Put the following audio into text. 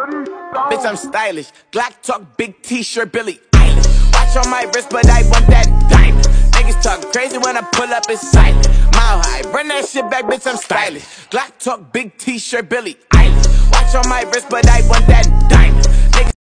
Bitch, I'm stylish. Glock talk, big t-shirt, Billie Eilish. Watch on my wrist, but I want that diamond. Niggas talk crazy when I pull up, it's silent. Mile high, run that shit back, bitch, I'm stylish. Glock talk, big t-shirt, Billie Eilish. Watch on my wrist, but I want that diamond.